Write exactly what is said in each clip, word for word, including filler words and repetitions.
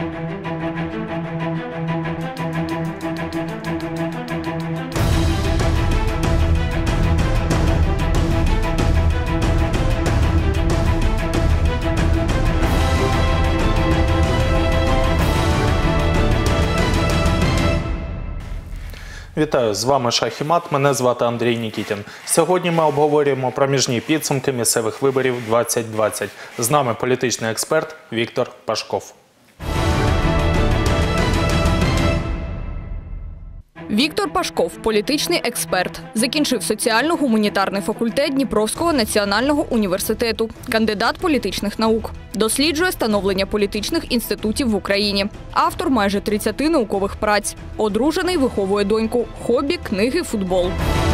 Вітаю, з вами Шах і Мат, мене звати Андрій Нікітін. Сьогодні ми обговорюємо проміжні підсумки місцевих виборів двадцять двадцять. З нами політичний експерт Віктор Пашков. Віктор Пашков – політичний експерт. Закінчив соціально-гуманітарний факультет Дніпровського національного університету. Кандидат політичних наук. Досліджує становлення політичних інститутів в Україні. Автор майже тридцяти наукових праць. Одружений, виховує доньку. Хобі – книги, футбол.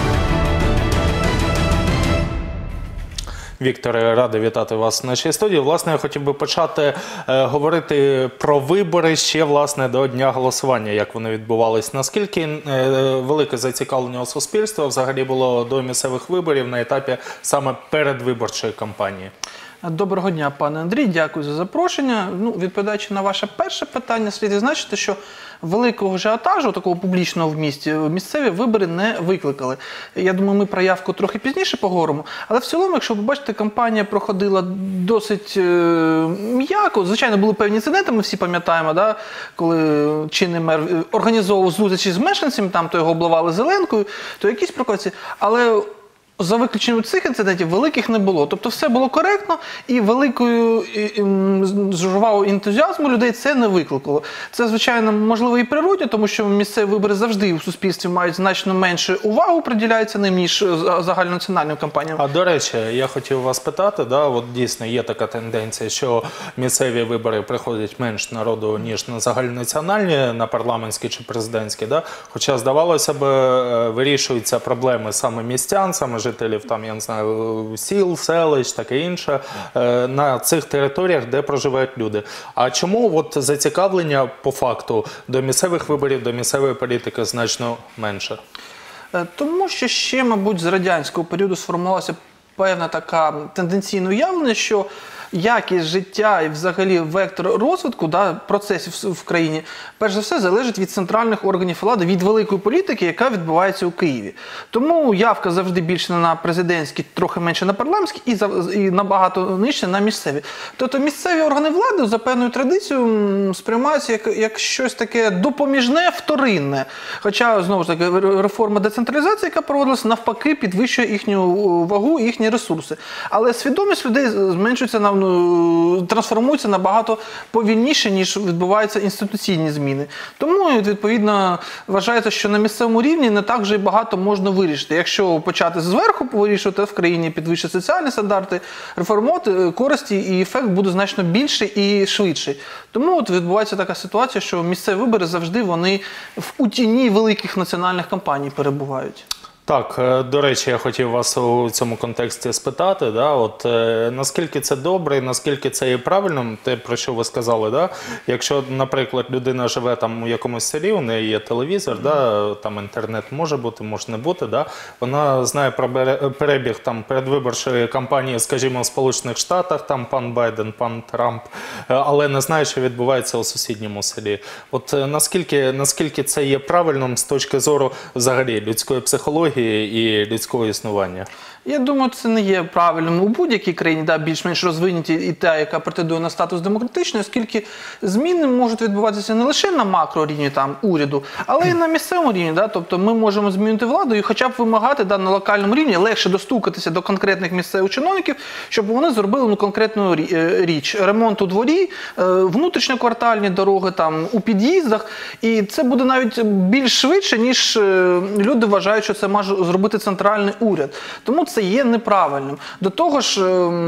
Вікторе, радий вітати вас в нашій студії. Власне, я хотів би почати е, говорити про вибори ще, власне, до дня голосування, як вони відбувались. Наскільки е, велике зацікавлення у суспільства взагалі було до місцевих виборів на етапі саме передвиборчої кампанії? Доброго дня, пане Андрій, дякую за запрошення. Ну, відповідаючи на ваше перше питання, слід відзначити, що великого ажіотажу, такого публічного в місті, місцеві вибори не викликали. Я думаю, ми про явку трохи пізніше поговоримо. Але в цілому, якщо ви бачите, кампанія проходила досить е, м'яко. Звичайно, були певні інциденти, ми всі пам'ятаємо, да? Коли чинний мер організовував зустрічі з мешканцями, там то його обливали зеленкою, то якісь провокації. Але за виключенням цих інцидентів великих не було. Тобто все було коректно і великою жвавого ентузіазму людей це не викликало. Це, звичайно, можливо і природно, тому що місцеві вибори завжди у суспільстві мають значно менше увагу приділяється ним, ніж загальнонаціональним кампаніям. А до речі, я хотів вас питати, да, от дійсно є така тенденція, що місцеві вибори приходять менш народу, ніж на загальнонаціональні, на парламентські чи президентські, да? Хоча, здавалося б, вирішуються проблеми саме містян, саме жителів, там, я не знаю, сіл, селищ, таке інше, на цих територіях, де проживають люди. А чому от зацікавлення по факту до місцевих виборів, до місцевої політики значно менше? Тому що ще, мабуть, з радянського періоду сформувалася певна така тенденційне уявлення, що якість життя і взагалі вектор розвитку, да, процесів в країні, перш за все, залежить від центральних органів влади, від великої політики, яка відбувається у Києві. Тому явка завжди більше на президентські, трохи менше на парламентські і, і набагато нижче на місцеві. Тобто місцеві органи влади за певною традицією сприймаються як, як щось таке допоміжне, вторинне. Хоча, знову ж таки, реформа децентралізації, яка проводилася, навпаки, підвищує їхню вагу і їхні ресурси. Але свідомість людей зменшується на трансформується набагато повільніше, ніж відбуваються інституційні зміни. Тому, відповідно, вважається, що на місцевому рівні не так вже й багато можна вирішити. Якщо почати зверху вирішувати в країні, підвищити соціальні стандарти, реформувати, користі і ефект буде значно більший і швидший. Тому от відбувається така ситуація, що місцеві вибори завжди вони в тіні великих національних кампаній перебувають. Так, до речі, я хотів вас у цьому контексті спитати, да, от, е, наскільки це добре і наскільки це є правильним, те, про що ви сказали, да? Якщо, наприклад, людина живе там у якомусь селі, у неї є телевізор, да, там інтернет може бути, може не бути, да? Вона знає про перебіг там, передвиборчої кампанії, скажімо, в Сполучених Штатах, там пан Байден, пан Трамп, але не знає, що відбувається у сусідньому селі. От наскільки, наскільки це є правильним з точки зору взагалі людської психології і людського існування? Я думаю, це не є правильним у будь-якій країні, да, більш-менш розвинуті і та, яка претендує на статус демократичної, оскільки зміни можуть відбуватися не лише на макрорівні там, уряду, але й на місцевому рівні. Да? Тобто ми можемо змінити владу і хоча б вимагати да, на локальному рівні легше достукатися до конкретних місцевих чиновників, щоб вони зробили ну, конкретну річ. Ремонт у дворі, внутрішньоквартальні дороги, там, у під'їздах. І це буде навіть більш швидше, ніж люди вважають, що це може зробити центральний уряд. Тому це є неправильним. До того ж,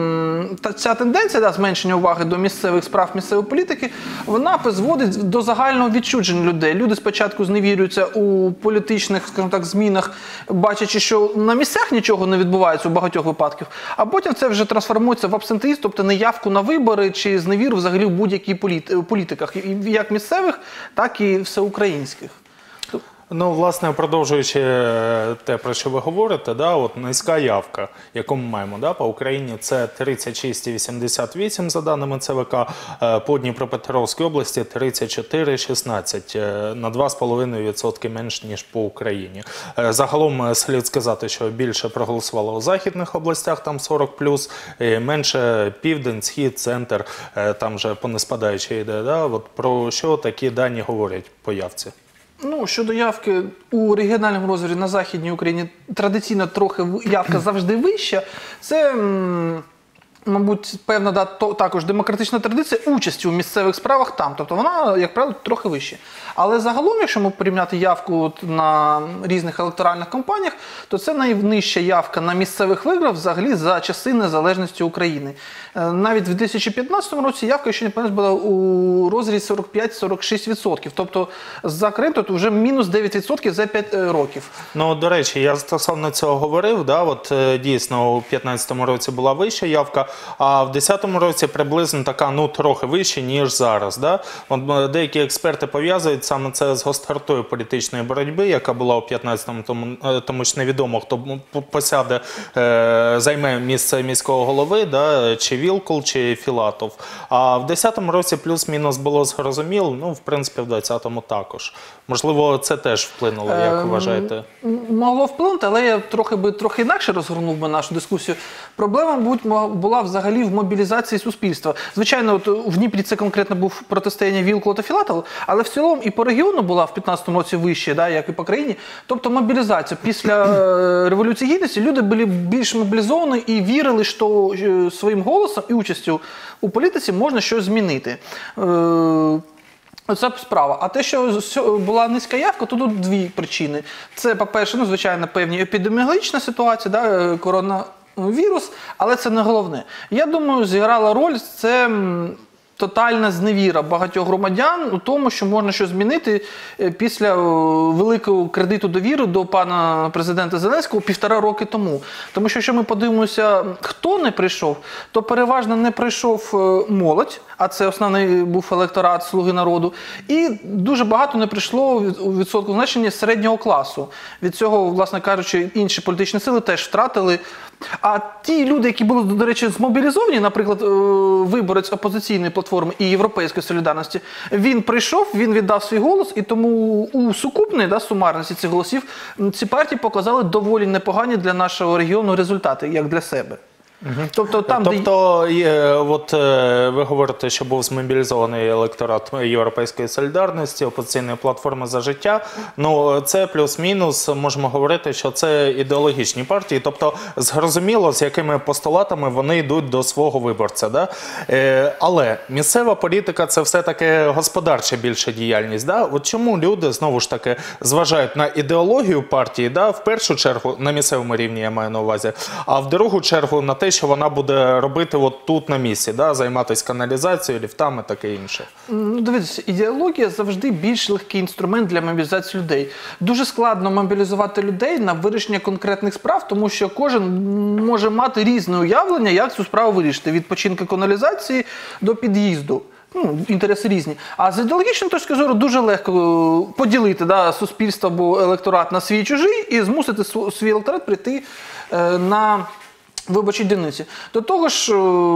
ця тенденція да, зменшення уваги до місцевих справ, місцевої політики, вона призводить до загального відчудження людей. Люди спочатку зневірюються у політичних, скажімо так, змінах, бачачи, що на місцях нічого не відбувається у багатьох випадках, а потім це вже трансформується в абсентеїзм, тобто неявку на вибори чи зневіру взагалі в будь-яких політиках, як місцевих, так і всеукраїнських. Ну, власне, продовжуючи те, про що ви говорите, да, от низька явка, яку ми маємо да, по Україні, це тридцять шість цілих вісімдесят вісім відсотків за даними ЦВК, по Дніпропетровській області тридцять чотири цілих шістнадцять відсотка, на два з половиною відсотки менш, ніж по Україні. Загалом слід сказати, що більше проголосувало у західних областях, там сорок плюс, менше південь, схід, центр, там вже по неспадаючій йде. Да? От про що такі дані говорять по явці? Ну, щодо явки у регіональному розмірі на Західній Україні традиційно трохи явка завжди вища. Це, мабуть, певна да, то, також демократична традиція участі у місцевих справах там. Тобто вона, як правило, трохи вища. Але загалом, якщо ми порівняти явку от на різних електоральних кампаніях, то це найнижча явка на місцевих виборах взагалі за часи незалежності України. Навіть в дві тисячі п'ятнадцятому році явка, якщо не помиляюсь, була у розрізі сорок п'ять - сорок шість відсотків. Тобто за Крим тут вже мінус дев'ять відсотків за п'ять років. Ну, до речі, я стосовно цього говорив, да, от дійсно у п'ятнадцятому році була вища явка, а в десятому році приблизно така, ну, трохи вища, ніж зараз. Да? От деякі експерти пов'язують саме це з гостротою політичної боротьби, яка була у п'ятнадцятому, тому, тому що невідомо, хто посяде, е, займе місце міського голови, да, чи Вілкул, чи Філатов. А в десятому році плюс-мінус було зрозуміло, ну, в принципі, в двадцятому також. Можливо, це теж вплинуло, як Ем, вважаєте? Могло вплинути, але я трохи би трохи інакше розгорнув би нашу дискусію. Проблема, мабуть, була взагалі в мобілізації суспільства. Звичайно, от в Дніпрі це конкретно був протистояння Вілкула та Філатова, але в цілому і по регіону була в п'ятнадцятому році вище, да, як і по країні. Тобто мобілізація. Після е, Революції Гідності люди були більш мобілізовані і вірили, що е, своїм голосом і участю у політиці можна щось змінити. Е, Це справа. А те, що була низька явка, то тут дві причини. Це, по-перше, ну, звичайно, певні епідеміологічна ситуація, да, коронавірус, але це не головне. Я думаю, зіграла роль це тотальна зневіра багатьох громадян у тому, що можна щось змінити після великого кредиту довіри до пана президента Зеленського півтора роки тому. Тому що, якщо ми подивимося, хто не прийшов, то переважно не прийшов молодь, а це основний був електорат «Слуги народу», і дуже багато не прийшло у відсотку значення середнього класу. Від цього, власне кажучи, інші політичні сили теж втратили. А ті люди, які були, до речі, змобілізовані, наприклад, виборець опозиційної платформи і Європейської солідарності, він прийшов, він віддав свій голос, і тому у сукупній да, сумарності цих голосів ці партії показали доволі непогані для нашого регіону результати, як для себе. Угу. Тобто, там, тобто де... от, ви говорите, що був змобілізований електорат Європейської солідарності, опозиційної платформи «За життя». Ну, це плюс-мінус, можемо говорити, що це ідеологічні партії. Тобто, зрозуміло, з якими постулатами вони йдуть до свого виборця. Да? Е, але місцева політика – це все-таки господарча більша діяльність. Да? От чому люди, знову ж таки, зважають на ідеологію партії, да? В першу чергу, на місцевому рівні я маю на увазі, а в другу чергу на те, що вона буде робити от тут на місці, да? Займатися каналізацією, ліфтами, таке інше. Ну, дивіться, ідеологія завжди більш легкий інструмент для мобілізації людей. Дуже складно мобілізувати людей на вирішення конкретних справ, тому що кожен може мати різне уявлення, як цю справу вирішити. Від починки каналізації до під'їзду. Ну, інтереси різні. А з ідеологічної точки зору дуже легко поділити да, суспільство або електорат на свій і чужий і змусити свій електорат прийти е, на виборчій дільниці. До того ж,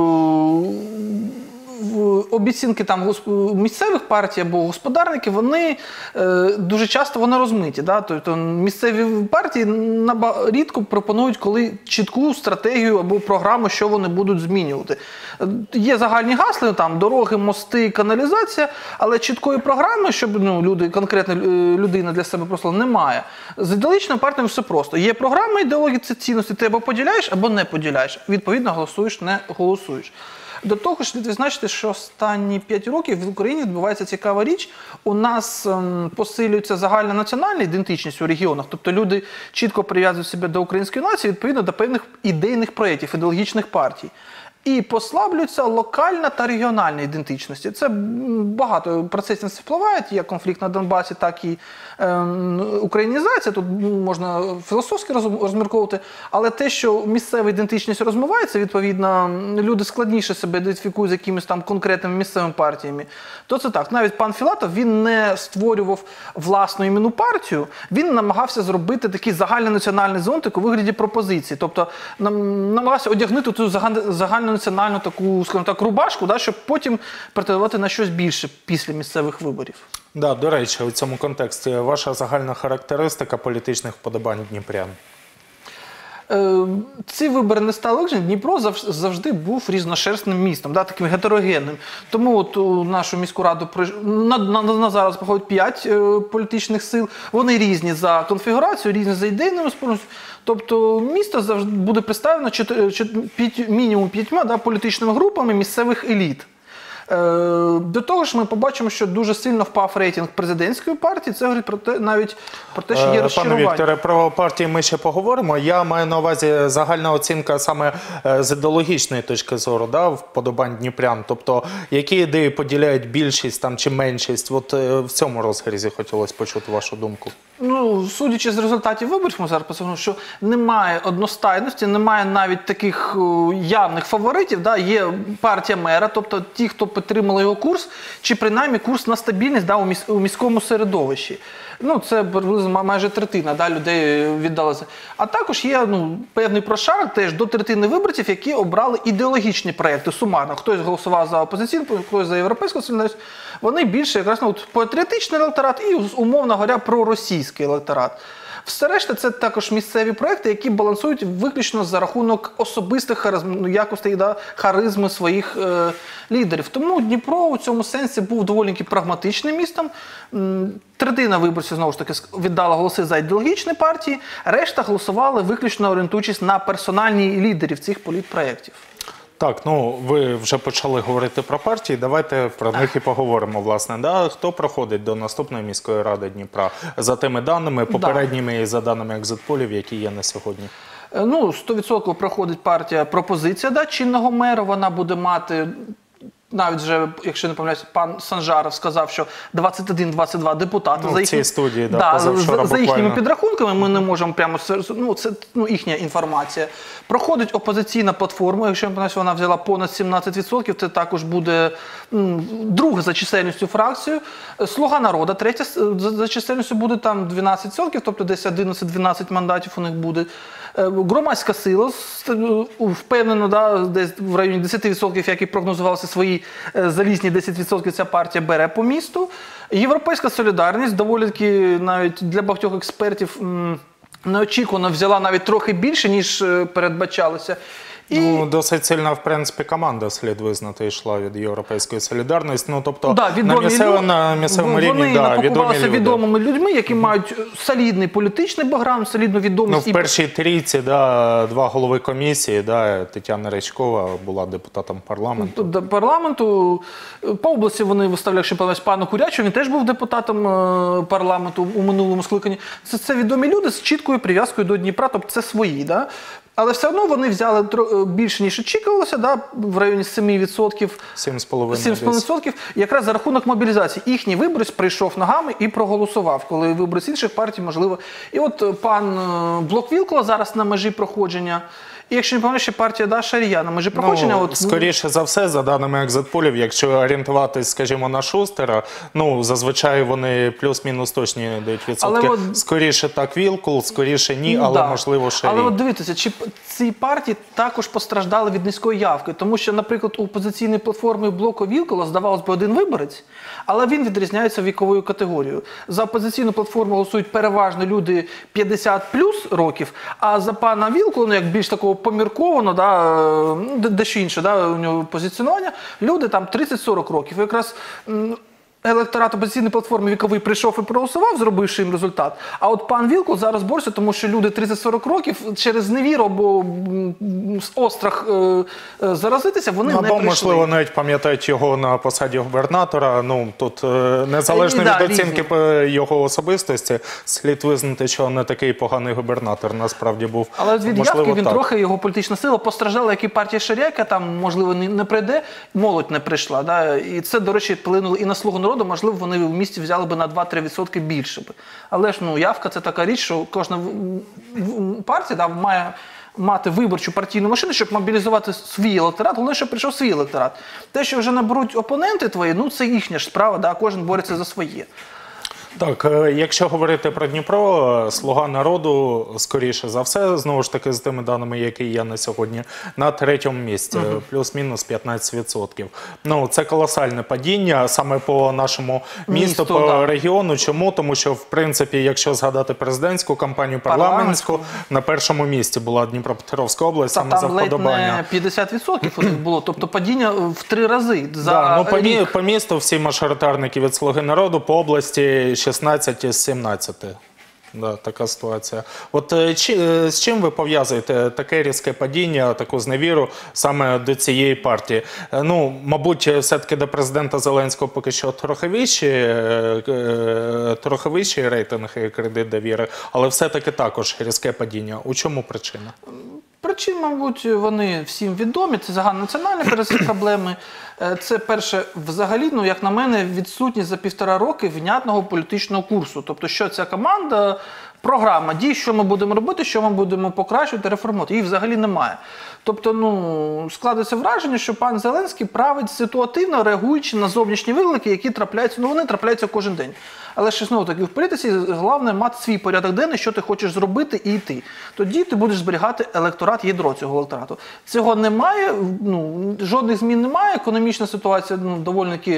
обіцянки там місцевих партій або господарників, вони е, дуже часто вони розмиті. Да? Тобто місцеві партії рідко пропонують коли чітку стратегію або програму, що вони будуть змінювати. Є загальні гасли, там дороги, мости, каналізація, але чіткої програми, щоб ну, люди, конкретна людина для себе просто немає. З ідеологічними партіями все просто. Є програма, ідеологія, це цінності, ти або поділяєш, або не поділяєш. Відповідно, голосуєш, не голосуєш. До того ж, слід відзначити, що останні п'ять років в Україні відбувається цікава річ. У нас ем, посилюється загальна національна ідентичність у регіонах. Тобто люди чітко прив'язують себе до української нації, відповідно до певних ідейних проєктів, ідеологічних партій. і послаблюється локальна та регіональна ідентичності. Це багато процесів впливають, як конфлікт на Донбасі, так і е, українізація. Тут можна філософськи розмірковувати, але те, що місцева ідентичність розмивається, відповідно, люди складніше себе ідентифікують з якимись там конкретними місцевими партіями, то це так. Навіть пан Філатов, він не створював власну іменну партію, він намагався зробити такий загальнонаціональний зонтик у вигляді пропозиції. Тобто намагався одягнути цю загальнонаціональну таку, скажімо так, рубашку, да, щоб потім претендувати на щось більше після місцевих виборів. Да, до речі, у цьому контексті ваша загальна характеристика політичних вподобань дніпрян? Ці вибори не стали легшими. Дніпро завжди був різношерстним містом, да, таким гетерогенним. Тому от у нашу міську раду на, на, на зараз проходить п'ять е, політичних сил. Вони різні за конфігурацією, різні за ідейними спорудами. Тобто місто завжди буде представлено чотир, чотир, п'ять, мінімум п'ятьма да, політичними групами місцевих еліт. До того ж, ми побачимо, що дуже сильно впав рейтинг президентської партії. Це говорить про те, навіть про те, що є розчарування. Пане Вікторе, про партії ми ще поговоримо. Я маю на увазі загальна оцінка саме з ідеологічної точки зору, да, вподобань дніпрян. Тобто, які ідеї поділяють більшість там, чи меншість? От в цьому розрізі хотілося почути вашу думку. Ну, судячи з результатів виборів, ми зараз посунули, що немає одностайності, немає навіть таких явних фаворитів. Да? Є партія мера, тобто ті, хто підтримали його курс, чи принаймні курс на стабільність да, у, міс у міському середовищі. Ну, це майже третина да, людей віддалося. А також є ну, певний прошарок теж до третини виборців, які обрали ідеологічні проекти сумарно. Хтось голосував за опозиційну, хтось за європейську солідарність. Вони більше якраз ну, патріотичний електорат і, умовно говоря, проросійський електорат. Все решта – це також місцеві проекти, які балансують виключно за рахунок особистих харизм, ну, якостей, да, харизми своїх е, лідерів. Тому Дніпро у цьому сенсі був доволі прагматичним містом. Третина виборців, знову ж таки, віддала голоси за ідеологічні партії, решта голосували виключно орієнтуючись на персональні лідерів цих політпроєктів. Так, ну ви вже почали говорити про партії, давайте про них і поговоримо, власне. Да? Хто проходить до наступної міської ради Дніпра за тими даними, попередніми да. і за даними екзитполів, які є на сьогодні? Ну, сто відсотків проходить партія «Пропозиція» да, чинного мера, вона буде мати... Навіть вже, якщо не помиляюсь, пан Санжаров сказав, що двадцять один - двадцять два депутати. Ну, за, їхні... студії, да, да, за, за, за їхніми підрахунками, ми не можемо прямо, ну це ну, їхня інформація. Проходить опозиційна платформа, якщо не помиляюсь, вона взяла понад сімнадцять відсотків, це також буде м, друга за чисельністю фракцію. Слуга народу, третя за, за чисельністю буде там дванадцять відсотків, тобто десь одинадцять - дванадцять мандатів у них буде. Громадська сила, впевнено, да, десь в районі десять відсотків, як і прогнозувалися свої залізні десять відсотків, ця партія бере по місту. Європейська солідарність, доволі таки навіть для багатьох експертів неочікувано взяла навіть трохи більше, ніж передбачалося. І... Ну, досить сильна, в принципі, команда, слід визнати, йшла від Європейської солідарності. Ну, тобто, да, на, місцев... на місцевому вони рівні, да, відомі люди. відомими людьми, які мають солідний політичний бекграунд, солідну відомість. Ну, в першій трійці, да, два голови комісії, да, Тетяна Речкова була депутатом парламенту. До парламенту. По області вони виставляли, якщо пам'ятаєш, пана Курячого, він теж був депутатом парламенту у минулому скликанні. Це, це відомі люди з чіткою прив'язкою до Дніпра, тобто це свої, да? Але все одно вони взяли більше, ніж очікувалося, да, в районі сім відсотків. сім з половиною відсотків. Якраз за рахунок мобілізації. Їхній виборець прийшов ногами і проголосував, коли виборець інших партій, можливо. І от пан Блок-Вілкула зараз на межі проходження. І якщо не пам'ятаю, ще партія да, Шарія на межі проходження. Ну, от... Скоріше за все, за даними екзитполів, якщо орієнтуватись, скажімо, на Шустера, ну, зазвичай вони плюс-мінус точні дають відсотки. От... Скоріше так Вілкул, скоріше ні, але да. можливо Шарій. Але от дивіться, чи ці партії також постраждали від низької явки? Тому що, наприклад, у опозиційній платформі блоку Вілкула, здавалось би, один виборець, але він відрізняється віковою категорією. За опозиційну платформу голосують переважно люди п'ятдесят плюс років, а за пана Вілкула, ну, як більш такого помірковано, да, дещо інше да, у нього позиціонування, люди там тридцять сорок років. І якраз електорат опозиційної платформи віковий прийшов і проголосував, зробивши їм результат. А от пан Вілкул зараз бореться, тому що люди тридцять-сорок років через невіру або м, острах е, е, заразитися, вони Ну, не або, прийшли. можливо, навіть пам'ятають його на посаді губернатора. Ну, тут е, незалежно Е, да, від оцінки різні. е, його особистості, слід визнати, що не такий поганий губернатор насправді був. Але від Можливо, явки він так. трохи, його політична сила постраждала, як і партія Шаряка, там, можливо, не, не прийде, молодь не прийшла. Да? І це, до речі, вплинуло і на «Слугу народу», можливо, вони в місті взяли би на два-три відсотки більше. би. Але ж, ну, явка – це така річ, що кожна в- в- партія да, має мати виборчу партійну машину, щоб мобілізувати свій електорат, головне, щоб прийшов свій електорат. Те, що вже наберуть опоненти твої, ну, це їхня ж справа, да? Кожен бореться за своє. Так, е, якщо говорити про Дніпро, «Слуга народу», скоріше за все, знову ж таки, з тими даними, які є на сьогодні, на третьому місці, Мгм. плюс-мінус п'ятнадцять відсотків. Ну, це колосальне падіння саме по нашому місту, Місту, по да. регіону. Чому? Тому що, в принципі, якщо згадати президентську кампанію, парламентську, на першому місці була Дніпропетровська область, Та саме за там ледь вподобання. не п'ятдесят відсотків у них було, тобто падіння в три рази за Да, ну, по, мі- рік. по місту всі мажоритарники від «Слуги народу», по області шістнадцять із сімнадцяти. Да, така ситуація. От е, чи, е, з чим ви пов'язуєте таке різке падіння, таку зневіру саме до цієї партії? Е, Ну, мабуть, все-таки до президента Зеленського поки що трохи вищі, е, е, трохи вищий рейтинг і кредит довіри, але все-таки також різке падіння. У чому причина? Причин, мабуть, вони всім відомі. Це загальнонаціональні перед цим проблеми. Е, Це перше, взагалі, ну, як на мене, відсутність за півтора роки внятного політичного курсу. Тобто, що ця команда, програма дій, що ми будемо робити, що ми будемо покращувати, реформувати. Її взагалі немає. Тобто, ну, складається враження, що пан Зеленський править ситуативно, реагуючи на зовнішні виклики, які трапляються. Ну, вони трапляються кожен день. Але ще знову таки в політиці головне мати свій порядок денний, що ти хочеш зробити і йти. Тоді ти будеш зберігати електорат, ядро цього електорату. Цього немає, ну, жодних змін немає, економічна ситуація ну, доволі таки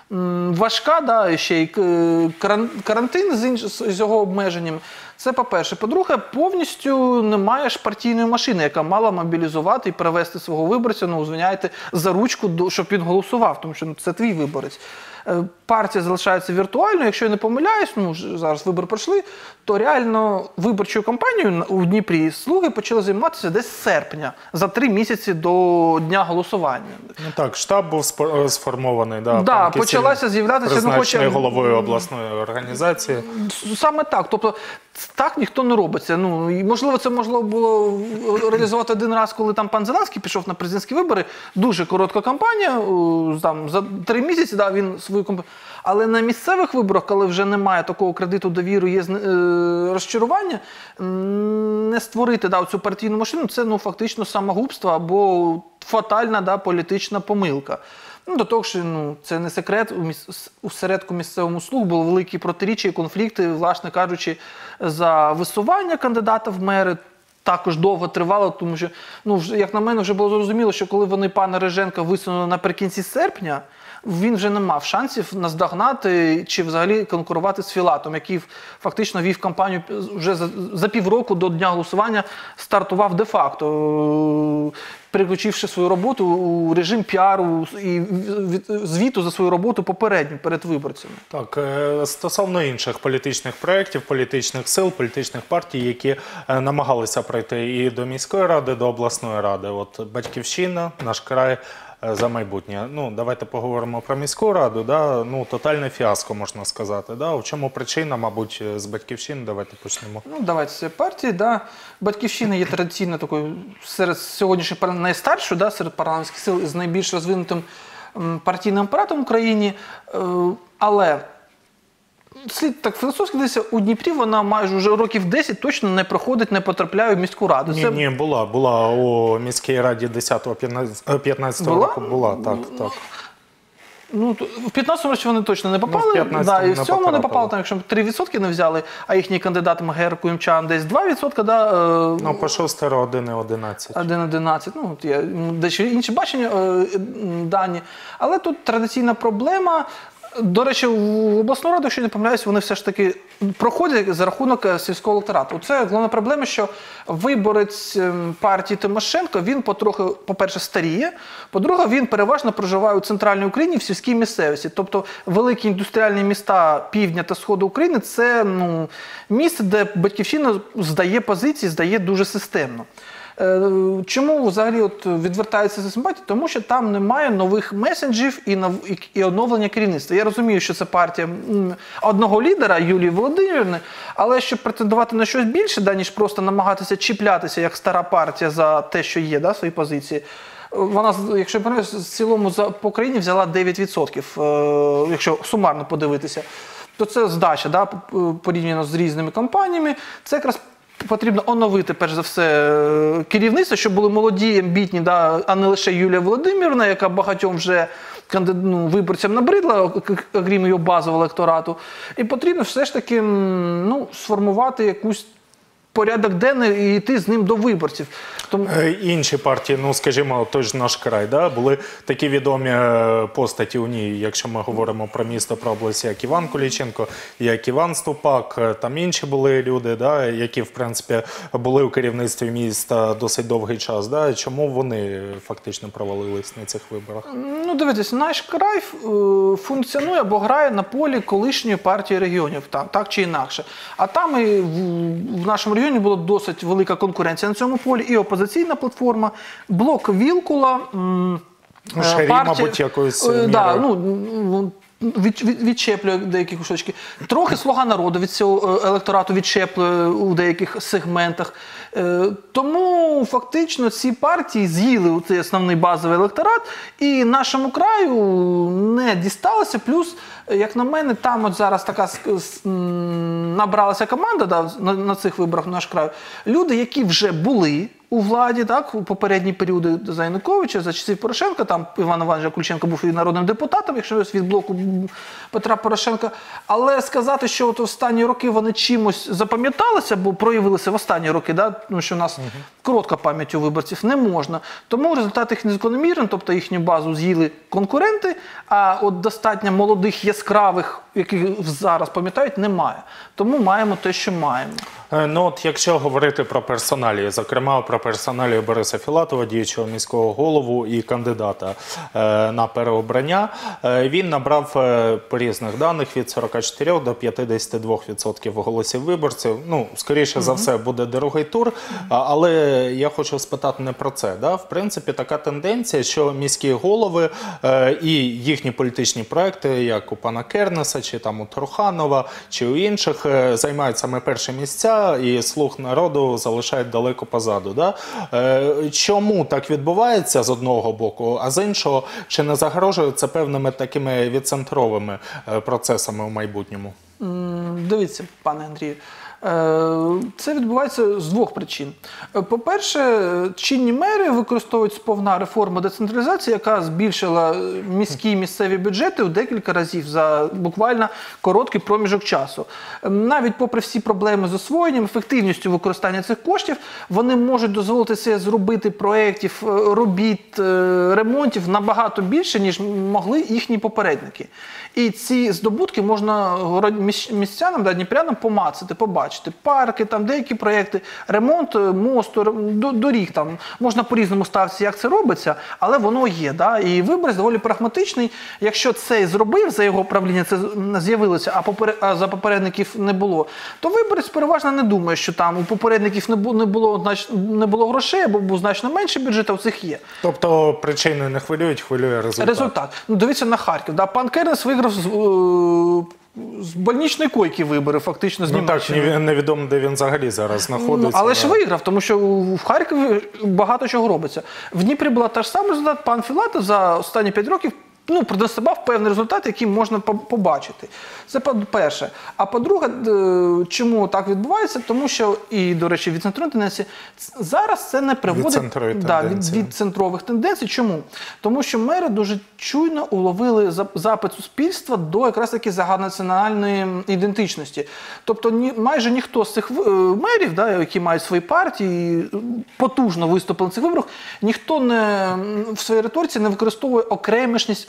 м, важка, да, і ще й е, каран- карантин з, інш... з його обмеженням. Це по-перше. По-друге, повністю немає ж партійної машини, яка мала мобілізувати і привести свого виборця, ну, звиняйте, за ручку, до- щоб він голосував, тому що ну, це твій виборець. Е, Партія залишається віртуальною, якщо я не помиляюсь, ну, ж- зараз вибори пройшли, то реально виборчою кампанією на- у Дніпрі «Слуги» почали займатися десь з серпня, за три місяці до дня голосування. Ну так, штаб був спо- е, сформований. Да, Да, пан Кисіль почалася з'являтися, ну, призначений хоча- головою обласної організації. Саме так. Тобто так ніхто не робиться. Ну, і, можливо, це можливо було реалізувати один раз, коли там пан Зеленський пішов на президентські вибори. Дуже коротка кампанія, о, там, за три місяці да, він свою кампанію. Але на місцевих виборах, коли вже немає такого кредиту довіру, є зне- е, розчарування, м, не створити да, цю партійну машину, це ну, фактично самогубство або фатальна да, політична помилка. Ну, до того ж, ну, це не секрет, у, міс... у середку місцевому «Слуг» були великі протиріччя і конфлікти, власне кажучи, за висування кандидата в мери. Також довго тривало, тому що, ну, вже, як на мене, вже було зрозуміло, що коли вони пана Риженка висунули наприкінці серпня, він вже не мав шансів наздогнати чи взагалі конкурувати з Філатом, який фактично вів кампанію вже за, за півроку до дня голосування, стартував де-факто, переключивши свою роботу у режим піару і від- звіту за свою роботу попередньо перед виборцями. Так, е, стосовно інших політичних проєктів, політичних сил, політичних партій, які е, намагалися пройти і до міської ради, до обласної ради. От «Батьківщина», «Наш край», е, «За майбутнє». Ну, давайте поговоримо про міську раду. Да? Ну, тотальне фіаско, можна сказати. Да? В чому причина, мабуть, з «Батьківщини»? Давайте почнемо. Ну, давайте з партії, да. «Батьківщина» є традиційно такою серед сьогоднішніх пар- найстаршою, да, серед парламентських сил з найбільш розвинутим м, партійним апаратом в Україні. Е, але слід так філософськи дивитися, у Дніпрі вона майже вже років десять точно не проходить, не потрапляє в міську раду. Ні, Це- ні, була, була у міській раді десятого-п'ятнадцятого Була? року. Була, так, так. Ну, то в п'ятнадцятому році вони точно не попали, Ну, в п'ятнадцятому да, і не в цьому не потрапили. попали, там, якщо три відсотки не взяли, а їхній кандидат Магер Куємчан десь два відсотки, да, е, Ну, по шостеро, один і одинадцять. один одинадцять, ну, от є м, дещо інші бачення, е, м, дані. Але тут традиційна проблема. До речі, в обласну раду, якщо не помиляюсь, вони все ж таки проходять за рахунок сільського електорату. Це головна проблема, що виборець партії Тимошенко, він потрохи, по-перше, старіє, по-друге, він переважно проживає у центральній Україні в сільській місцевості. Тобто великі індустріальні міста півдня та сходу України – це ну, місце, де Батьківщина здає позиції, здає дуже системно. Чому взагалі от відвертаються за симпатії? Тому що там немає нових месенджів і, нов... і оновлення керівництва. Я розумію, що це партія одного лідера, Юлії Володимирівни, але щоб претендувати на щось більше, да, ніж просто намагатися чіплятися, як стара партія, за те, що є, да, свої позиції, вона, якщо я пам'ятаю, в цілому по країні взяла дев'ять відсотків, якщо сумарно подивитися, то це здача, да, порівняно з різними компаніями. Це якраз потрібно оновити, перш за все, керівництво, щоб були молоді, амбітні, да, а не лише Юлія Володимирівна, яка багатьом вже ну, виборцям набридла, окрім його базового електорату. І потрібно все ж таки ну, сформувати якусь порядок денний і йти з ним до виборців. Тому... Інші партії, ну скажімо, той ж «Наш край», да, були такі відомі постаті у ній, якщо ми говоримо про місто, про область, як Іван Куліченко, як Іван Ступак, там інші були люди, да, які, в принципі, були у керівництві міста досить довгий час. Да. Чому вони фактично провалились на цих виборах? Ну, дивіться, «Наш край» функціонує або грає на полі колишньої партії регіонів, так, так чи інакше. А там і в, в нашому регіоні була досить велика конкуренція на цьому полі, і опозиційна платформа, блок Вілкула, Шарі, партія, мабуть, якоюсь е, мірою. да, ну, від, від, відчеплює деякі кусочки. Трохи «Слуга народу» від цього електорату відчеплює у деяких сегментах. Е, тому фактично ці партії з'їли цей основний базовий електорат, і нашому краю не дісталося. Плюс, як на мене, там от зараз така набралася команда, да, на, на цих виборах «Наш край». Люди, які вже були у владі, так, у попередні періоди за Януковича, за часів Порошенка, там Іван Іванович Куліченко був і народним депутатом, якщо від блоку Петра Порошенка. Але сказати, що от останні роки вони чимось запам'яталися, бо проявилися в останні роки, да, тому що у нас угу. коротка пам'ять у виборців, не можна. Тому результат їх незакономірний, тобто їхню базу з'їли конкуренти, а от достатньо молодих, яскравих, яких зараз пам'ятають, немає. Тому маємо те, що маємо. Ну от якщо говорити про персоналії, зокрема про персоналію Бориса Філатова, діючого міського голову і кандидата е, на переобрання, е, він набрав е, по різних даних від сорока чотирьох до п'ятдесяти двох відсотків голосів виборців. Ну, скоріше mm-hmm. за все, буде другий тур, а, але я хочу спитати не про це. Да? В принципі, така тенденція, що міські голови е, і їхні політичні проекти, як у пана Кернеса, чи там у Труханова, чи у інших, е, займають саме перші місця, і «Слуг народу» залишають далеко позаду. Да? Е, чому так відбувається з одного боку, а з іншого, чи не загрожує це певними такими відцентровими процесами у майбутньому? Дивіться, пане Андрію, це відбувається з двох причин. По-перше, чинні мери використовують сповна реформу децентралізації, яка збільшила міські місцеві бюджети у декілька разів за буквально короткий проміжок часу. Навіть попри всі проблеми з освоєнням, ефективністю використання цих коштів, вони можуть дозволити себе зробити проєктів, робіт, ремонтів набагато більше, ніж могли їхні попередники. І ці здобутки можна містянам, да, дніпрянам помацати, побачити. Парки, там деякі проєкти, ремонт мосту, доріг, там можна по-різному ставитися, як це робиться, але воно є. Да? І виборець доволі прагматичний. Якщо це зробив, за його правління це з'явилося, а, попер... а за попередників не було, то виборець переважно не думає, що там у попередників не було, не було, знач... не було грошей, або був значно менший бюджет, а у цих є. Тобто причини не хвилюють, хвилює результат. Результат. Ну, дивіться на Харків. Да? Пан Кернес виграв з, з больничної койки вибори, фактично, з Німеччини. Ну так, невідомо, де він взагалі зараз знаходиться. Ну, але да. ж виграв, тому що в Харкові багато чого робиться. В Дніпрі була та ж сама результат. Пан Філатов за останні п'ять років ну, продемонстрував певний результат, який можна побачити. Це по-перше. А по-друге, чому так відбувається? Тому що, і, до речі, від центрової тенденції, зараз це не приводить да, від, від центрових тенденцій. Чому? Тому що мери дуже чуйно уловили запит суспільства до якраз таки загальнонаціональної ідентичності. Тобто ні, майже ніхто з цих мерів, да, які мають свої партії, потужно виступили на цих виборах, ніхто не, в своїй риториці не використовує окремішність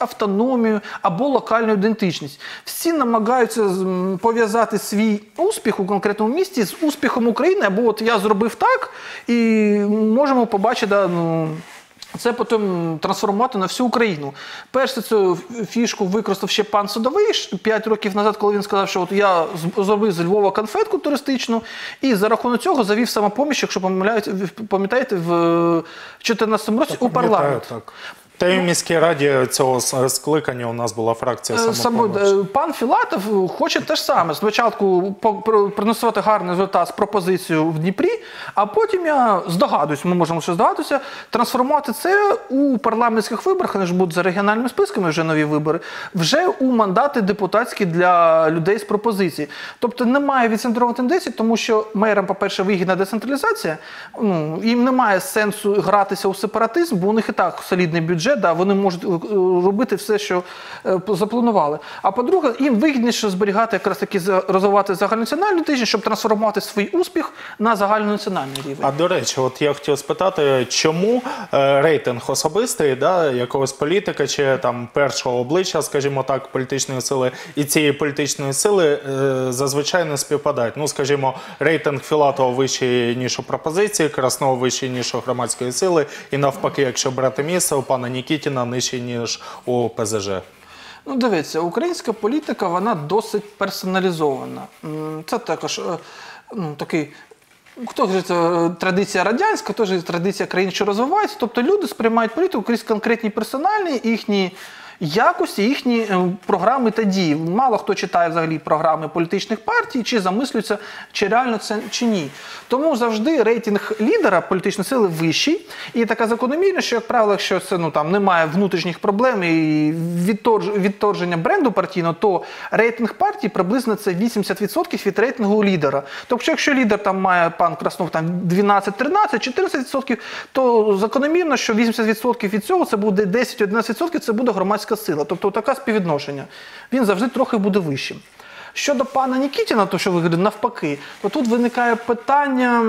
автономію або локальну ідентичність. Всі намагаються пов'язати свій успіх у конкретному місті з успіхом України, або от я зробив так, і можемо побачити, да, ну, це потім трансформувати на всю Україну. Перше цю фішку використав ще пан Садовий п'ять років назад, коли він сказав, що от я зробив з Львова конфетку туристичну, і за рахунок цього завів самопоміч, якщо пам'ятаєте, в чотирнадцятому році у парламент. Так. Та й в міській раді цього скликання у нас була фракція «Самопоміч». Пан Філатов хоче те ж саме. Спочатку приносити гарний результат з пропозицією в Дніпрі, а потім, я здогадуюсь, ми можемо ще здогадатися, трансформувати це у парламентських виборах, вони ж будуть за регіональними списками, вже нові вибори, вже у мандати депутатські для людей з пропозицій. Тобто немає відцентрованої тенденції, тому що мерам, по-перше, вигідна децентралізація, ну, їм немає сенсу гратися у сепаратизм, бо у них і так солідний бюджет, да, вони можуть робити все, що е, запланували. А по-друге, їм вигідніше зберігати, якраз таки розвивати загальнонаціональну тиждень, щоб трансформувати свій успіх на загальнонаціональний рівень. А до речі, от я хотів спитати, чому е, рейтинг особистий, да, якогось політика чи там першого обличчя, скажімо так, політичної сили і цієї політичної сили е, зазвичай не співпадають. Ну, скажімо, рейтинг Філатова вищий, ніж у пропозиції, Краснова вищий, ніж у громадської сили, і навпаки, якщо брати місце, у пана Нікітіна нижчий, ніж у Пе Зе Же. Ну, дивіться, українська політика, вона досить персоналізована. Це також, ну, такий, хто ж це традиція радянська, хто ж традиція країн, що розвивається. Тобто люди сприймають політику крізь конкретні персональні, їхні якості, їхні програми та дії. Мало хто читає взагалі програми політичних партій, чи замислюється, чи реально це, чи ні. Тому завжди рейтинг лідера політичної сили вищий. І така закономірність, що, як правило, якщо це, ну, там, немає внутрішніх проблем і відторж, відторження бренду партійного, то рейтинг партії приблизно це вісімдесят відсотків від рейтингу лідера. Тобто, якщо лідер там має, пан Краснов, там дванадцять, тринадцять, чотирнадцять відсотків, то закономірно, що вісімдесят відсотків від цього це буде десять-одинадцять відсотків, це буде громадська сила. Тобто таке співвідношення. Він завжди трохи буде вищим. Щодо пана Нікітіна, то що ви говорите, навпаки, то тут виникає питання,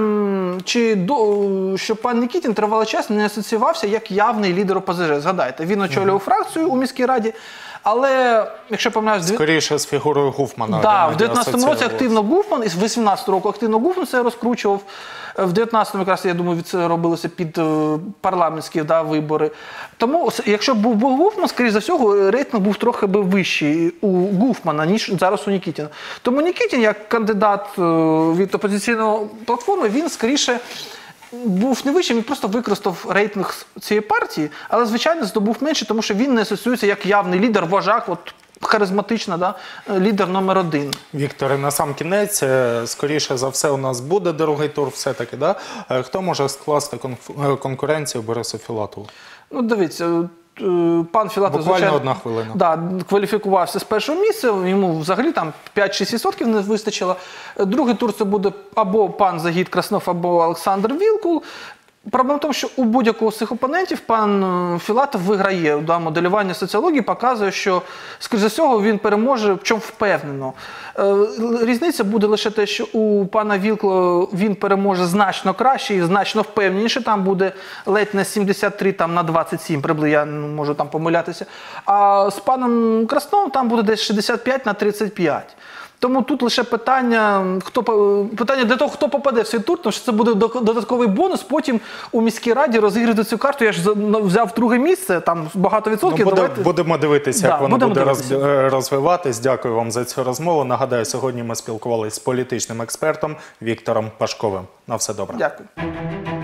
чи до, що пан Нікітін тривалий час не асоціювався як явний лідер О Пе Зе Же. Згадайте, він очолював фракцію у міській раді, але, якщо пам'ятаєш... Скоріше з фігурою Гуфмана. Так, да, в дев'ятнадцятому році активно Гуфман, і з вісімнадцятого року активно Гуфман це розкручував. В дев'ятнадцятому, якраз, я думаю, це робилося під парламентські, да, вибори. Тому, якщо б був Гуфман, скоріш за всього, рейтинг був трохи би вищий у Гуфмана, ніж зараз у Нікітіна. Тому Нікітін, як кандидат від опозиційної платформи, він скоріше був не вищим, він просто використав рейтинг цієї партії, але, звичайно, здобув менше, тому що він не асоціюється як явний лідер, вожак, от, харизматична, да, лідер номер один. Вікторе, на сам кінець, скоріше за все, у нас буде другий тур все-таки, да? Хто може скласти конкуренцію Борису Філатову? Ну, дивіться, пан Філатов, буквально звичайно, одна хвилина. Да, кваліфікувався з першого місця, йому взагалі там п'ять-шість відсотків не вистачило. Другий тур це буде або пан Загід Краснов, або Олександр Вілкул. Проблема в тому, що у будь-якого з цих опонентів пан Філатов виграє. Да, моделювання соціології показує, що, скоріше за всього, він переможе, в чому впевнено. Е, різниця буде лише те, що у пана Вілкла він переможе значно краще і значно впевненіше. Там буде ледь не сімдесят три там, на двадцять сім, приблизно, я можу там помилятися. А з паном Красновим там буде десь шістдесят п'ять на тридцять п'ять. Тому тут лише питання, хто, питання для того, хто попаде в цей тур, тому що це буде додатковий бонус, потім у міській раді розіграти цю карту. Я ж взяв друге місце, там багато відсотків. Ну, буде, давайте... Будемо дивитися, як да, воно буде дивитися. розвиватись. Дякую вам за цю розмову. Нагадаю, сьогодні ми спілкувалися з політичним експертом Віктором Пашковим. На все добре. Дякую.